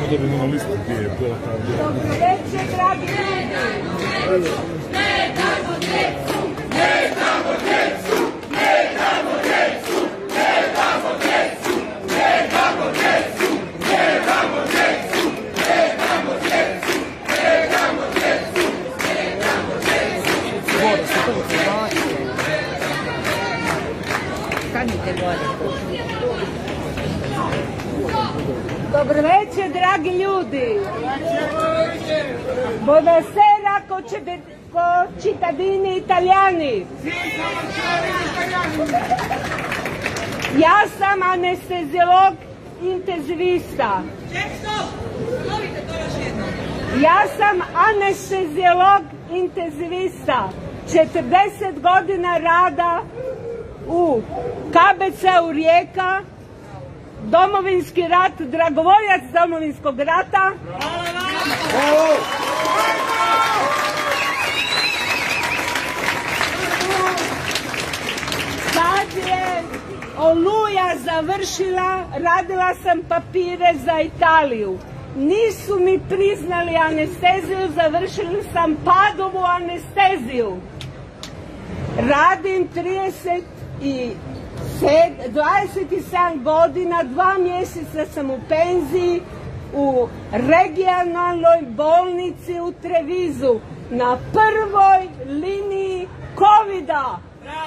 Samo da vidimo na listu gdje je bila ta... Dobro večer, dragi ljudi! Ne damo djecu! Ne damo djecu! Ne damo djecu! Ne damo djecu! Ne damo djecu! Ne damo djecu! Ne damo djecu! Ne damo djecu! Ne damo djecu! Kanite gore. Dobro večer, dragi ljudi! Buonasera, cittadini italiani! Ja sam anesteziolog intenzivista. Ja sam anesteziolog intenzivista. 40 godina rada u KBC-u Rijeka, Domovinski rat, dragovoljac Domovinskog rata. Sad je Oluja završila, radila sam papire za Italiju. Nisu mi priznali anesteziju, završili sam Padovu anesteziju. Radim 27 godina, 2 mjeseca sam u penziji u regionalnoj bolnici u Trevizu na prvoj liniji COVID-a.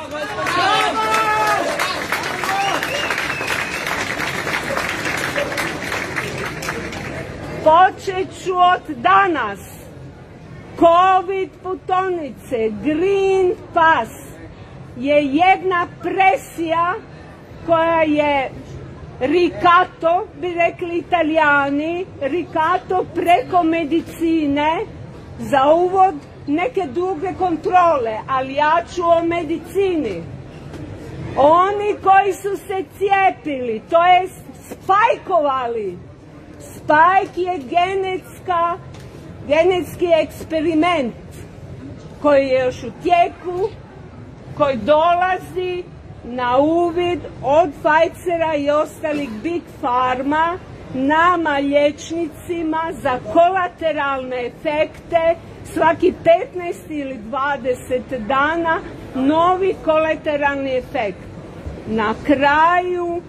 Počet ću od danas. COVID putovnice, Green Pass je jedna presija koja je ricatto, bi rekli Italijani, ricatto preko medicine za uvod neke druge kontrole, ali ja ću o medicini. Oni koji su se cijepili, to jest spajkovali, spajk je genetski eksperiment koji je još u tijeku, koji dolazi na uvid od Pfizera i ostalih Big Pharma nama liječnicima za kolateralne efekte svaki 15 ili 20 dana novi kolateralni efekt. Na kraju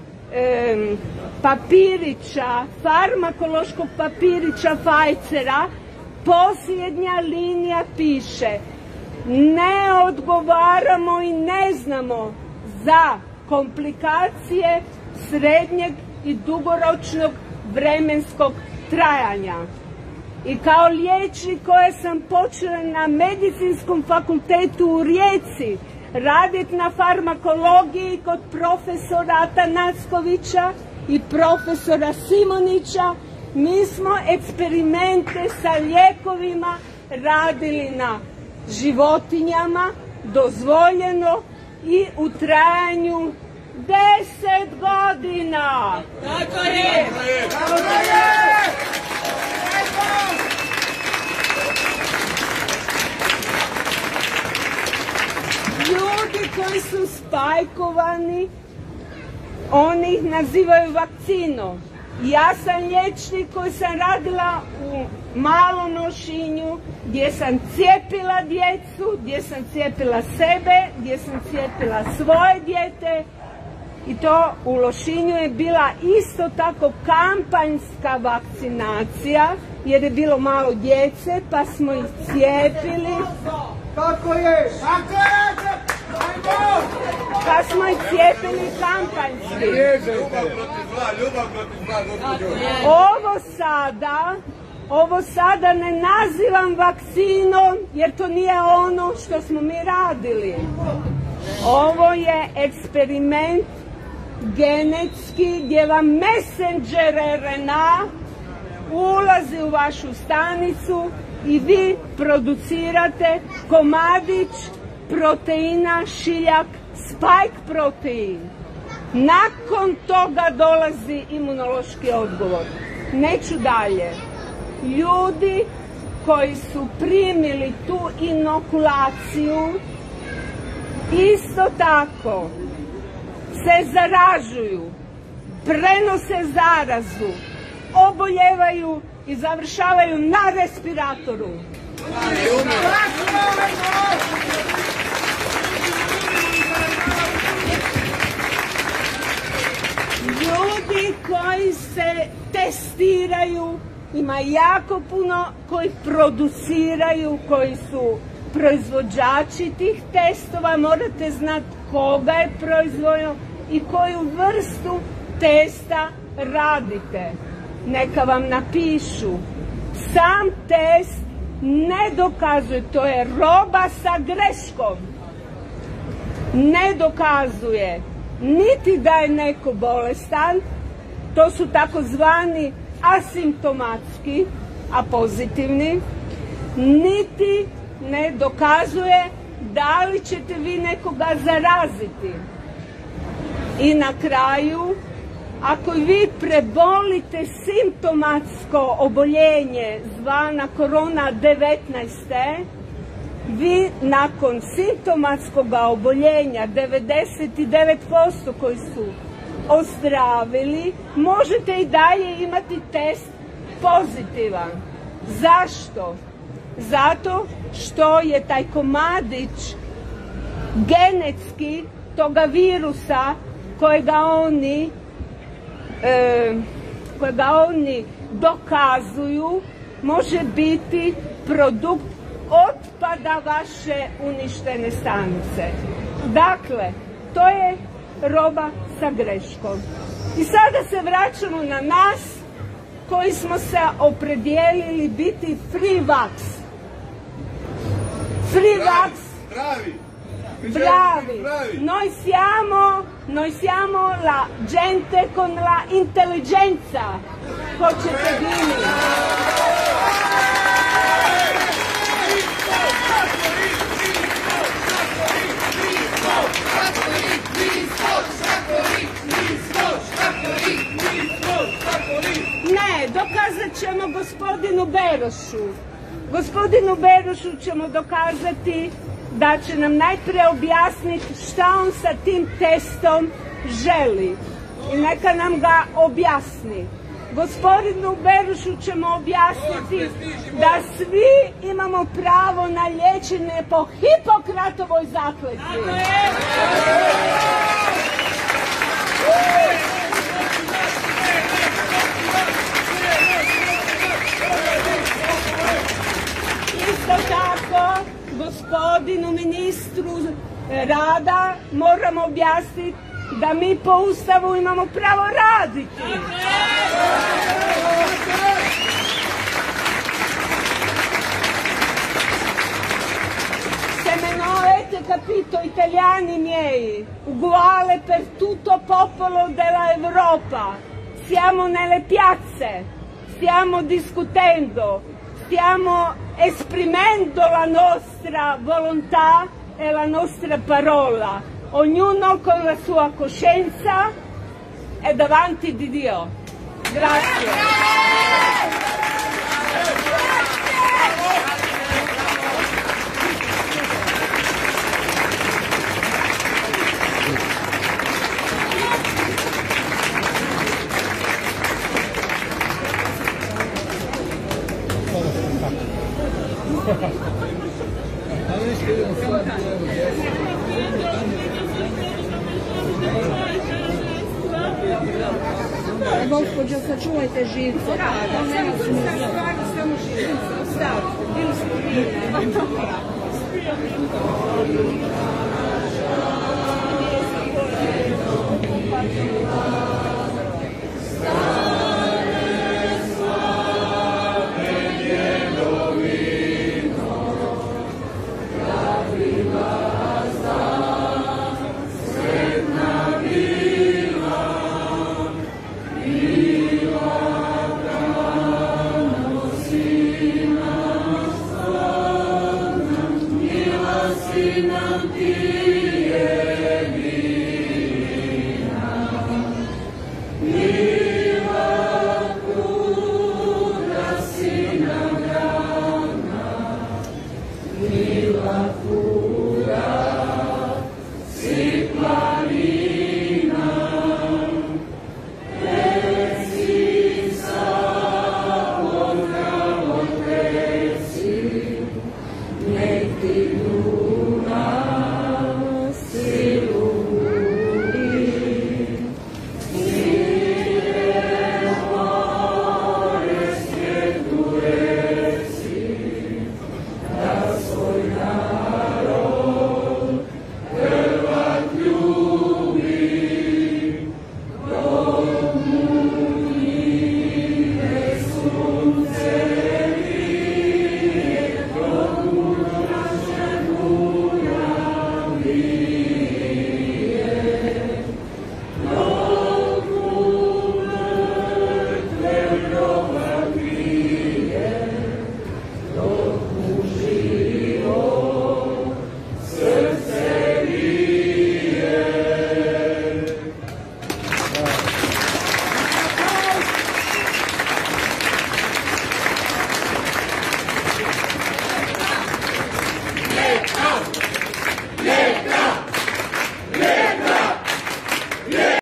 papirića, farmakološkog papirića Pfizera, posljednja linija piše: ne odgovaramo i ne znamo za komplikacije srednjeg i dugoročnog vremenskog trajanja. I kao liječnik koja sam počela na Medicinskom fakultetu u Rijeci raditi na farmakologiji kod profesora Atanackovića i profesora Simonića, mi smo eksperimente sa lijekovima radili na životinjama, dozvoljeno i u trajanju 10 godina. Tako je! Ljudi koji su spajkovani, oni ih nazivaju vakcinom. Ja sam liječnik koji sam radila u Malom Lošinju, gdje sam cijepila djecu, gdje sam cijepila sebe, gdje sam cijepila svoje dijete. I to u Lošinju je bila isto tako kampanjska vakcinacija, jer je bilo malo djece, pa smo ih cijepili. Tako je! Tako je! Pa smo ih cijepili kampanjski. Ljubav protiv zla, gospođo. Ovo sada ne nazivam vakcinom, jer to nije ono što smo mi radili. Ovo je eksperiment genetski gdje vam messenger RNA ulazi u vašu stanicu i vi producirate komadić proteina šiljak spike protein. Nakon toga dolazi imunološki odgovor. Neću dalje. Ljudi koji su primili tu inokulaciju isto tako se zaražuju, prenose zarazu oboljevaju i završavaju na respiratoru. Ljudi koji se testiraju, ima jako puno koji produciraju, koji su proizvođači tih testova, morate znati koga je proizvodio i koju vrstu testa radite. Neka vam napišu. Sam test ne dokazuje, to je roba sa greškom. Ne dokazuje niti da je neko bolestan, to su takozvani asimptomatski, a pozitivni, niti ne dokazuje da li ćete vi nekoga zaraziti. I na kraju, ako vi prebolite simptomatsko oboljenje zvana korona-19, vi nakon simptomatskog oboljenja 99% koji su ozdravili, možete i dalje imati test pozitivan. Zašto? Zato što je taj komadić genetski toga virusa kojega oni dokazuju može biti produkt otpada vaše uništene stanice. Dakle, to je roba sa greškom. I sada se vraćamo na nas koji smo se opredijelili biti free vax. Free vax. Bravi. Noi siamo la gente con la intelligenza. Hoćete bili. Ne, dokazat ćemo gospodinu Berošu. Gospodinu Berošu ćemo dokazati da će nam najprije objasniti šta on sa tim testom želi. I neka nam ga objasni. Gospodinu Berošu ćemo objasniti da svi imamo pravo na liječenje po Hipokratovoj zakletvi. Isto tako, gospodinu ministru rada moramo objasniti da mi po Ustavu imamo pravo raditi. Se me no avete capito, italiani miei, uguale per tutto popolo della Europa. Siamo nelle piazze, stiamo discutendo, stiamo esprimendo la nostra volontà e la nostra parola, ognuno con la sua coscienza e davanti di Dio. Grazie. Gospođo, sačuvajte živce. Samo živce. Bili smo